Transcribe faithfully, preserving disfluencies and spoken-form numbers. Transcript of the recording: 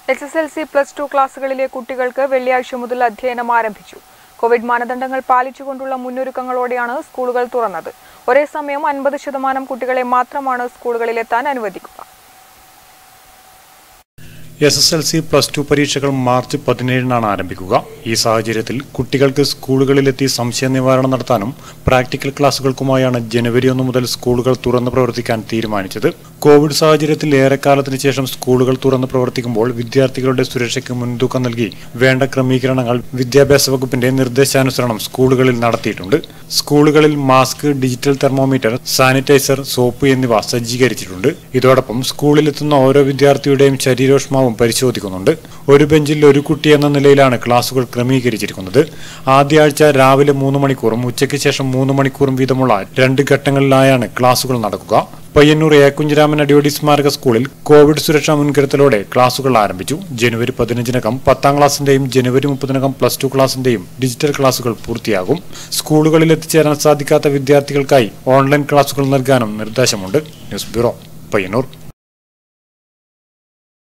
S S L C plus two ക്ലാസുകളിലെ കുട്ടികൾക്ക് വെള്ളിയാഴ്ച മുതൽ അധ്യയനം ആരംഭിച്ചു. കോവിഡ് മാനദണ്ഡങ്ങൾ പാലിച്ചുകൊണ്ടുള്ള മുന്നൊരുക്കങ്ങളോടെയാണ് സ്കൂളുകൾ തുറന്നത്. ഒരേ സമയം അൻപത് ശതമാനം കുട്ടികളെ മാത്രമാണ് സ്കൂളുകളിലെത്താൻ അനുവദിക്കുക. S S L C plus two പരീക്ഷകൾ മാർച്ച് പതിനേഴിനാണ് ആരംഭിക്കുക. ഈ സാഹചര്യത്തിൽ കുട്ടികൾക്ക് സ്കൂളുകളിലെത്തി സംശയ നിവാരണം നടത്താനും പ്രാക്ടിക്കൽ ക്ലാസുകൾക്കുമായാണ് ജനുവരി ഒന്ന് മുതൽ സ്കൂളുകൾ തുറന്ന് പ്രവർത്തിക്കാൻ തീരുമാനിച്ചത്. കോവിഡ് സാഹചര്യത്തിൽ ഏറെക്കാലത്തിന് ശേഷം സ്കൂളുകൾ തുറന്ന് പ്രവർത്തിക്കുമ്പോൾ വിദ്യാർത്ഥികളുടെ സുരക്ഷയ്ക്ക് മുൻതൂക്കം നൽകി വേണ്ട ക്രമീകരണങ്ങൾ വിദ്യാഭ്യാസ വകുപ്പിന്റെ നിർദ്ദേശാനുസരണം സ്കൂളുകളിൽ നടത്തിയിട്ടുണ്ട്. സ്കൂളുകളിൽ mask, digital thermometer, sanitiser, soap എന്നിവ സജ്ജീകരിച്ചിട്ടുണ്ട്. ഇതോടൊപ്പം സ്കൂളിലെത്തുന്ന ഓരോ വിദ്യാർത്ഥിയുടെയും ശരീരോഷ്മാവും പരിശോധിക്കുന്നുണ്ട്. ഒരു ബെഞ്ചിൽ ഒരു കുട്ടി എന്ന നിലയിലാണ് ക്ലാസുകൾ ക്രമീകരിച്ചിരിക്കുന്നത്. ആദ്യ ആഴ്ച രാവിലെ മൂന്ന് മണിക്കൂറും ഉച്ചയ്ക്ക് ശേഷം മൂന്ന് മണിക്കൂറും വീതമുള്ള രണ്ട് ഘട്ടങ്ങളിലായാണ് ക്ലാസുകൾ നടക്കുക. പയ്യന്നൂർ എ കുഞ്ഞിരാമൻ അടിയോടി സ്മാരക സ്കൂളിൽ കോവിഡ് സുരക്ഷാ മുൻകരുതലോടെ ക്ലാസുകൾ ആരംഭിച്ചു. ജനുവരി പതിനഞ്ചിനകം പത്താം ക്ലാസിന്റെയും ജനുവരി മുപ്പതിനകം പ്ലസ് ടു ക്ലാസിന്റെയും ഡിജിറ്റൽ ക്ലാസുകൾ പൂർത്തിയാകും. സ്കൂളുകളിൽ എത്തിച്ചേരാൻ സാധിക്കാത്ത വിദ്യാർത്ഥികൾക്കായി ഓൺലൈൻ ക്ലാസുകൾ നൽകാനും നിർദ്ദേശമുണ്ട്. News bureau, Payyanur.